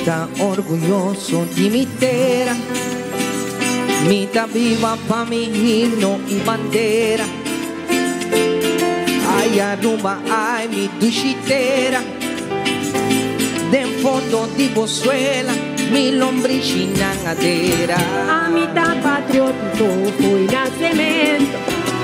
Mita orgulloso de mi tierra, mita viva pa' mi himno y bandera. Ay, Aruba, ay, mi duchitera, de fondo de Bozuela, mi lombrichina adera. A mitad patriótico fue nacimiento,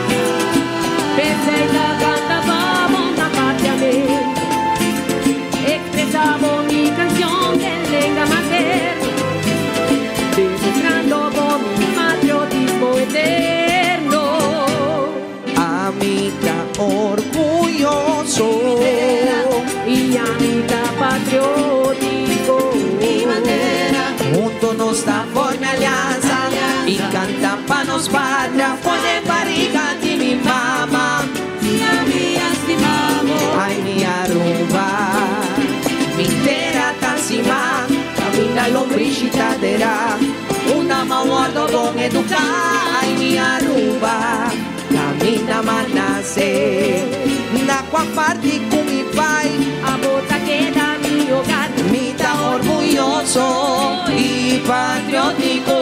pensé la cantábamos la patria mente, expresamos mi canción en lengua materna, demostrando con mi patriotismo eterno. A mitad orgulloso y a mitad patriótico, mi bandera, juntos nos da forma alianza y canta pa' nos patria, pone barriga de mi mamá. y a mí estimamos. Ay, mi Aruba, mi tierra tan cima, camina lombrichitadera, una guardo con educar. Ay, mi Aruba, camina manace, na qua parti con mi pai, A bota queda mi hogar, mita orgulloso y patriótico.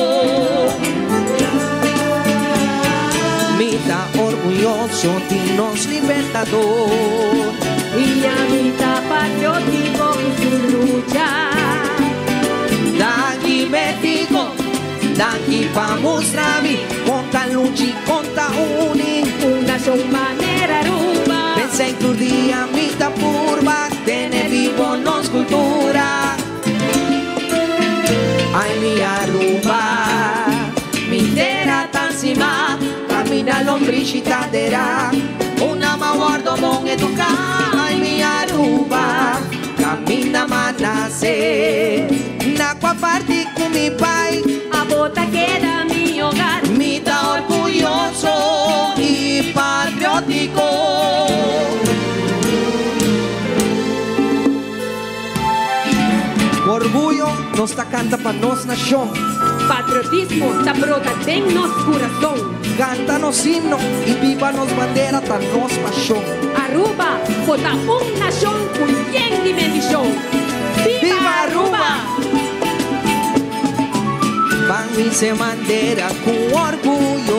Mita orgulloso de nos libertador. y a mitad patriótico y su lucha. Daqui México, daqui pa' mostrarme, conta lucha y conta uni. Una son manera Aruba, Pensé en tu día, mita purba, tener vivo nos cultura. Ay, mi Aruba, mi tierra tan cima, camina lombrichitadera, una ma guardo con educar. Ay, mi Aruba, camina manace, na qua parti con mi pai, a bota queda mi hogar. mita orgulloso y patriótico. Orgullo nos ta canta pa' nos nación, Patriotismo ta brota en nos corazón. canta nos himno y viva nos bandera ta nos pasión. Aruba, bota un nación con bien de bendición. ¡Viva Aruba! Van y se bandera con orgullo,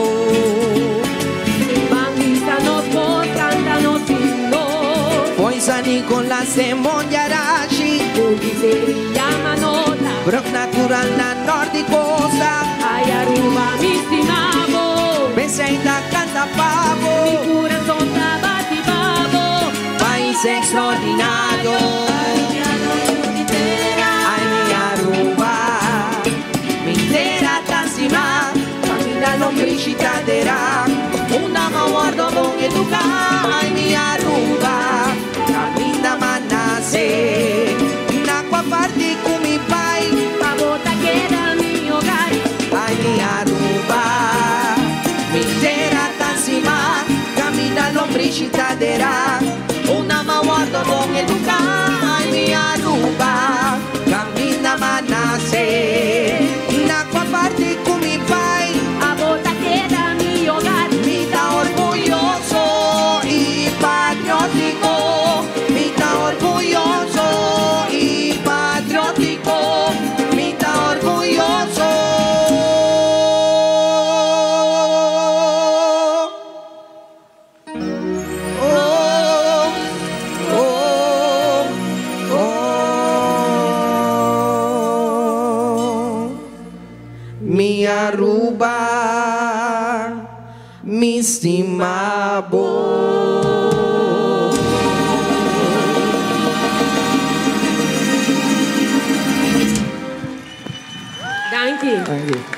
Bangista nos voz, cántanos himnos. hoy San Nicolás de Monjarashi, Sería manota, Brock natural na nordicosa, ay Aruba mi estimamos. Beseita canta Mi pavo, corazón trabaja y babo. país extraordinario. Ay, mi Aruba, mi tierra tan cima, camina lombrichitadera, una ma guardo con educar. Ay, mi Aruba, camina manace, na qua parti con mi pai. A bota queda mi hogar. Ay, mi Aruba, mi tierra tan cima, camina lombrichitadera, una ma guardo con educar. Ay, mi Aruba, camina manace, na qua parti con mi pai, A bota queda mi hogar. mita orgulloso y patriótico, mita orgulloso y patriótico, mita orgulloso. Oh, oh, oh. Mi Aruba, mi estimado. Thank you. Thank you.